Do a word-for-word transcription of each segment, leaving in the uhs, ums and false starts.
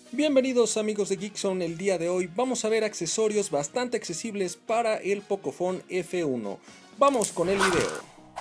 Bienvenidos amigos de Geekzone. El día de hoy vamos a ver accesorios bastante accesibles para el Pocophone F uno. Vamos con el video.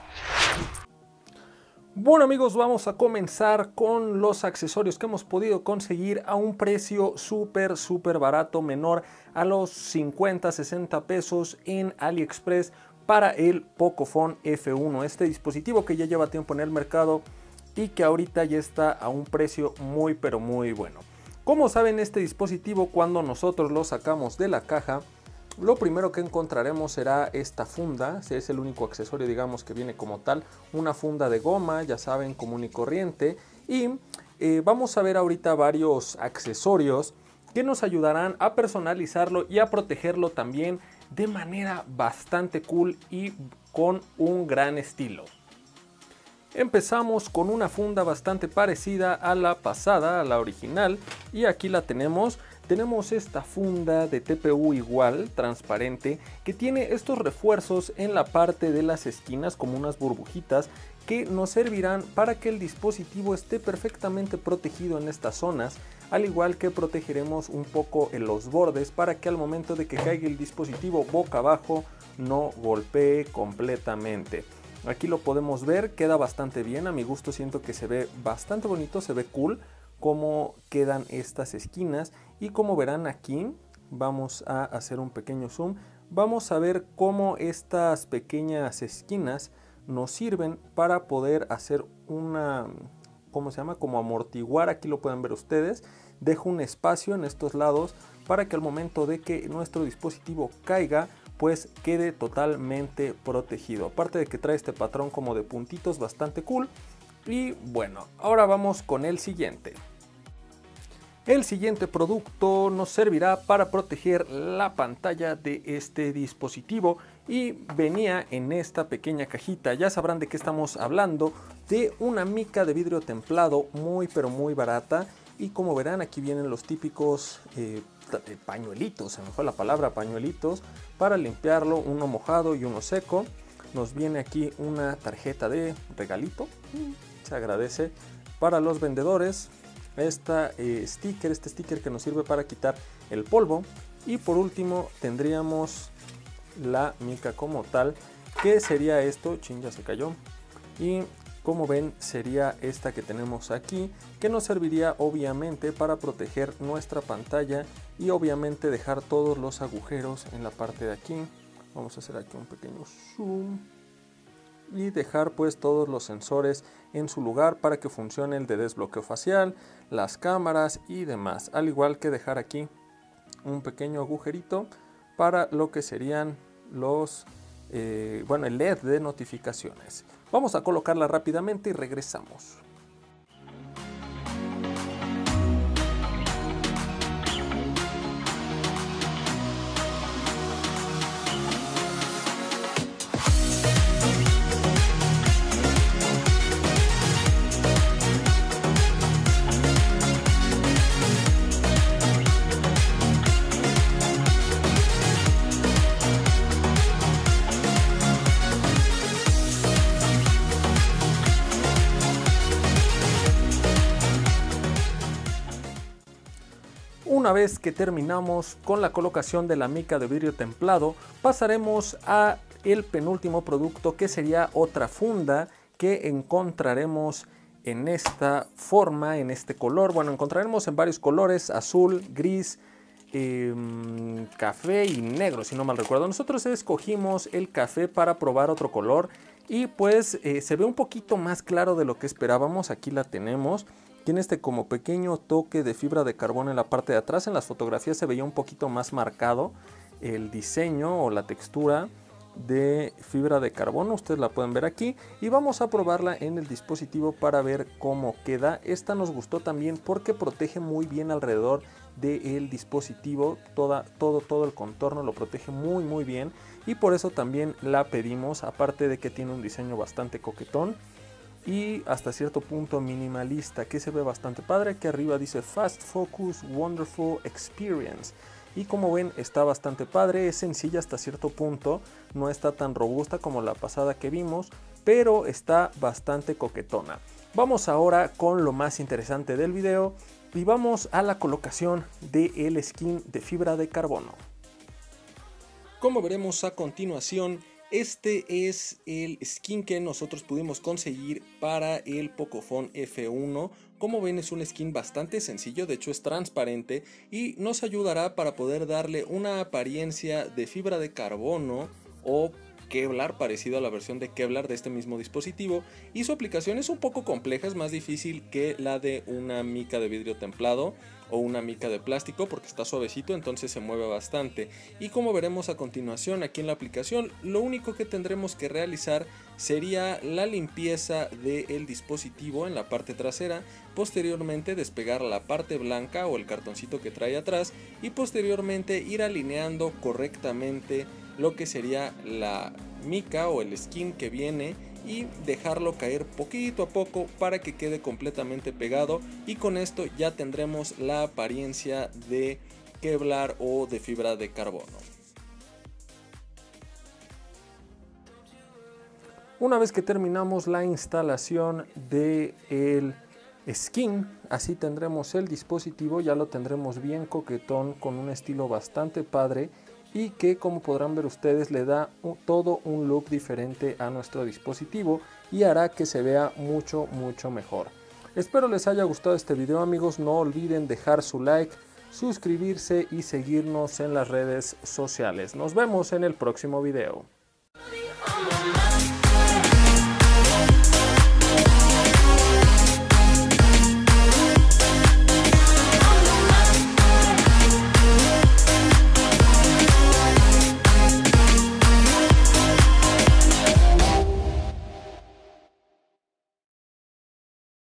Bueno amigos, vamos a comenzar con los accesorios que hemos podido conseguir a un precio súper súper barato, menor a los cincuenta a sesenta pesos en AliExpress para el Pocophone F uno. Este dispositivo que ya lleva tiempo en el mercado y que ahorita ya está a un precio muy pero muy bueno. Como saben, este dispositivo, cuando nosotros lo sacamos de la caja, lo primero que encontraremos será esta funda. Es el único accesorio, digamos, que viene como tal, una funda de goma, ya saben, común y corriente. Y eh, vamos a ver ahorita varios accesorios que nos ayudarán a personalizarlo y a protegerlo también de manera bastante cool y con un gran estilo. Empezamos con una funda bastante parecida a la pasada, a la original, y aquí la tenemos. Tenemos esta funda de T P U igual, transparente, que tiene estos refuerzos en la parte de las esquinas como unas burbujitas que nos servirán para que el dispositivo esté perfectamente protegido en estas zonas, al igual que protegeremos un poco en los bordes para que al momento de que caiga el dispositivo boca abajo no golpee completamente. Aquí lo podemos ver, queda bastante bien, a mi gusto siento que se ve bastante bonito, se ve cool cómo quedan estas esquinas. Y como verán aquí, vamos a hacer un pequeño zoom, vamos a ver cómo estas pequeñas esquinas nos sirven para poder hacer una, ¿cómo se llama? Como amortiguar, aquí lo pueden ver ustedes. Dejo un espacio en estos lados para que al momento de que nuestro dispositivo caiga, pues quede totalmente protegido. Aparte de que trae este patrón como de puntitos bastante cool. Y bueno, ahora vamos con el siguiente. El siguiente producto nos servirá para proteger la pantalla de este dispositivo y venía en esta pequeña cajita. Ya sabrán de qué estamos hablando, de una mica de vidrio templado muy pero muy barata. Y como verán, aquí vienen los típicos eh, pañuelitos, se me fue la palabra, pañuelitos para limpiarlo, uno mojado y uno seco. Nos viene aquí una tarjeta de regalito, se agradece. Para los vendedores, esta eh, sticker, este sticker que nos sirve para quitar el polvo. Y por último tendríamos la mica como tal, que sería esto, chin, ya se cayó. Y como ven, sería esta que tenemos aquí, que nos serviría obviamente para proteger nuestra pantalla y obviamente dejar todos los agujeros en la parte de aquí. Vamos a hacer aquí un pequeño zoom y dejar pues todos los sensores en su lugar para que funcione el de desbloqueo facial, las cámaras y demás, al igual que dejar aquí un pequeño agujerito para lo que serían los eh, bueno, el L E D de notificaciones. Vamos a colocarla rápidamente y regresamos. Una vez que terminamos con la colocación de la mica de vidrio templado, pasaremos a el penúltimo producto, que sería otra funda que encontraremos en esta forma, en este color. Bueno, encontraremos en varios colores: azul, gris, eh, café y negro, si no mal recuerdo. Nosotros escogimos el café para probar otro color y pues eh, se ve un poquito más claro de lo que esperábamos. Aquí la tenemos. Tiene este como pequeño toque de fibra de carbono en la parte de atrás. En las fotografías se veía un poquito más marcado el diseño o la textura de fibra de carbono. Ustedes la pueden ver aquí y vamos a probarla en el dispositivo para ver cómo queda. Esta nos gustó también porque protege muy bien alrededor del dispositivo. Toda, todo, todo el contorno lo protege muy muy bien y por eso también la pedimos. Aparte de que tiene un diseño bastante coquetón y hasta cierto punto minimalista, que se ve bastante padre. Aquí arriba dice Fast Focus Wonderful Experience y como ven está bastante padre. Es sencilla hasta cierto punto, no está tan robusta como la pasada que vimos, pero está bastante coquetona. Vamos ahora con lo más interesante del video, Y vamos a la colocación del skin de fibra de carbono. Como veremos a continuación, este es el skin que nosotros pudimos conseguir para el Pocophone F uno. Como ven, es un skin bastante sencillo, de hecho es transparente y nos ayudará para poder darle una apariencia de fibra de carbono o Kevlar, parecido a la versión de Kevlar de este mismo dispositivo, y su aplicación es un poco compleja, es más difícil que la de una mica de vidrio templado o una mica de plástico porque está suavecito, entonces se mueve bastante. Y como veremos a continuación aquí en la aplicación, lo único que tendremos que realizar sería la limpieza del dispositivo en la parte trasera, posteriormente despegar la parte blanca o el cartoncito que trae atrás y posteriormente ir alineando correctamente lo que sería la mica o el skin que viene y dejarlo caer poquito a poco para que quede completamente pegado, y con esto ya tendremos la apariencia de Kevlar o de fibra de carbono. Una vez que terminamos la instalación del skin, así tendremos el dispositivo, ya lo tendremos bien coquetón con un estilo bastante padre y que, como podrán ver ustedes, le da un, todo un look diferente a nuestro dispositivo y hará que se vea mucho mucho mejor. Espero les haya gustado este video, amigos. No olviden dejar su like, suscribirse y seguirnos en las redes sociales. Nos vemos en el próximo video.